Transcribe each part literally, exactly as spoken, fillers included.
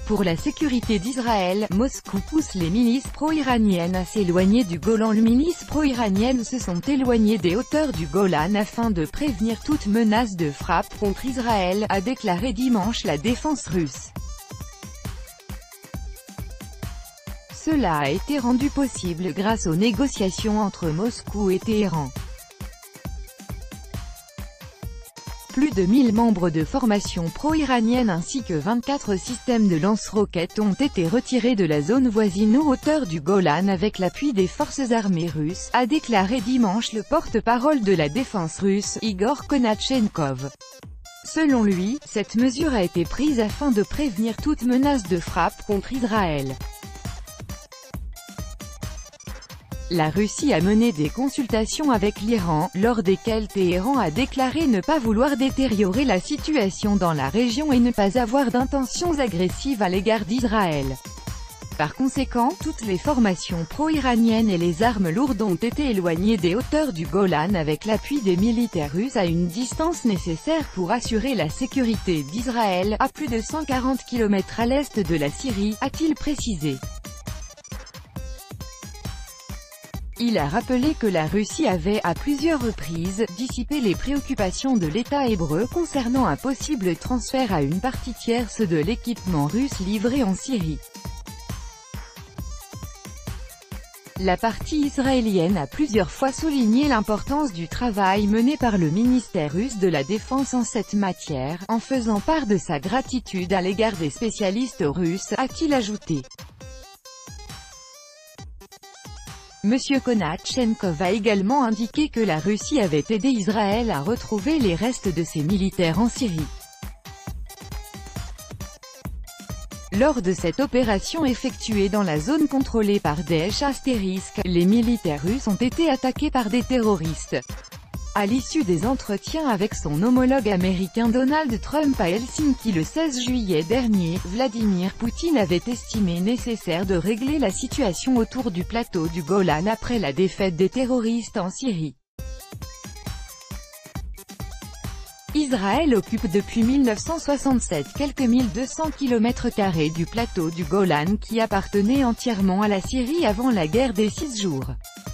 pour la sécurité d'Israël, Moscou pousse les milices pro-iraniennes à s'éloigner du Golan. Les milices pro-iraniennes se sont éloignées des hauteurs du Golan afin de prévenir toute menace de frappe contre Israël, a déclaré dimanche la défense russe. Cela a été rendu possible grâce aux négociations entre Moscou et Téhéran. Plus de mille membres de formations pro-iraniennes ainsi que vingt-quatre systèmes de lance-roquettes ont été retirés de la zone voisine aux hauteurs du Golan avec l'appui des forces armées russes, a déclaré dimanche le porte-parole de la défense russe, Igor Konatchenkov. Selon lui, cette mesure a été prise afin de prévenir toute menace de frappe contre Israël. La Russie a mené des consultations avec l'Iran, lors desquelles Téhéran a déclaré ne pas vouloir détériorer la situation dans la région et ne pas avoir d'intentions agressives à l'égard d'Israël. Par conséquent, toutes les formations pro-iraniennes et les armes lourdes ont été éloignées des hauteurs du Golan avec l'appui des militaires russes à une distance nécessaire pour assurer la sécurité d'Israël, à plus de cent quarante kilomètres à l'est de la Syrie, a-t-il précisé. Il a rappelé que la Russie avait, à plusieurs reprises, dissipé les préoccupations de l'État hébreu concernant un possible transfert à une partie tierce de l'équipement russe livré en Syrie. La partie israélienne a plusieurs fois souligné l'importance du travail mené par le ministère russe de la Défense en cette matière, en faisant part de sa gratitude à l'égard des spécialistes russes, a-t-il ajouté. Monsieur Konatchenkov a également indiqué que la Russie avait aidé Israël à retrouver les restes de ses militaires en Syrie. Lors de cette opération effectuée dans la zone contrôlée par Daesh astérisque, les militaires russes ont été attaqués par des terroristes. À l'issue des entretiens avec son homologue américain Donald Trump à Helsinki le seize juillet dernier, Vladimir Poutine avait estimé nécessaire de régler la situation autour du plateau du Golan après la défaite des terroristes en Syrie. Israël occupe depuis mille neuf cent soixante-sept quelques mille deux cents kilomètres carrés du plateau du Golan qui appartenait entièrement à la Syrie avant la guerre des six jours.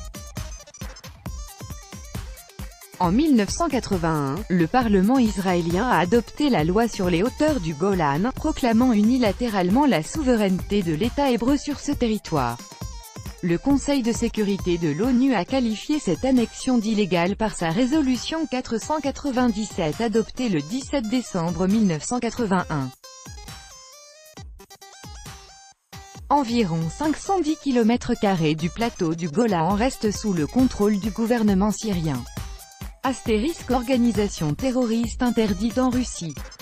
En mille neuf cent quatre-vingt-un, le Parlement israélien a adopté la loi sur les hauteurs du Golan, proclamant unilatéralement la souveraineté de l'État hébreu sur ce territoire. Le Conseil de sécurité de l'ONU a qualifié cette annexion d'illégale par sa résolution quatre cent quatre-vingt-dix-sept adoptée le dix-sept décembre mille neuf cent quatre-vingt-un. Environ cinq cent dix kilomètres carrés du plateau du Golan restent sous le contrôle du gouvernement syrien. Astérisque organisation terroriste interdite en Russie.